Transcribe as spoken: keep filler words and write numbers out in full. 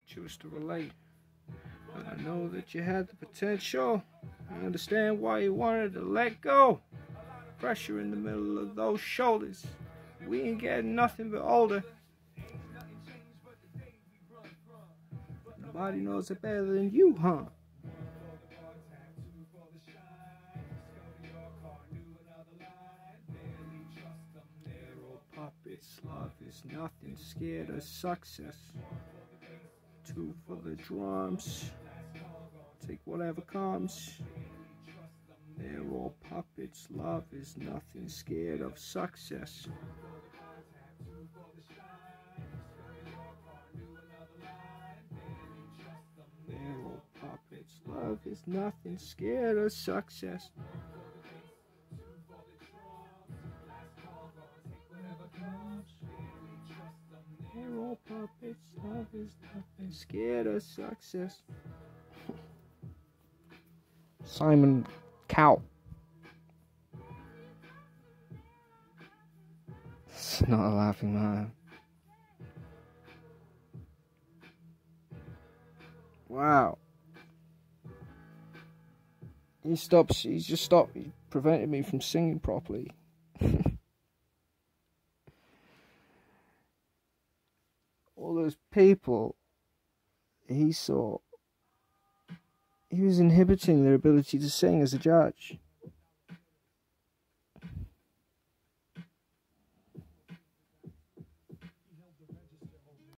choose to relate. But I know that you had the potential. I understand why you wanted to let go. Pressure in the middle of those shoulders. We ain't getting nothing but older. Nobody knows it better than you, huh? They're all puppets. Love is nothing. Scared of success. Two for the drums. Take whatever comes. They're all puppets. Love is nothing. Scared of success. They're all puppets. Love is nothing. Scared of success. They're all puppets. Love is nothing. Scared of success. Simon Cowell. It's not a laughing matter. Wow. He stops, he just stopped, he prevented me from singing properly. All those people he saw, he was inhibiting their ability to sing as a judge.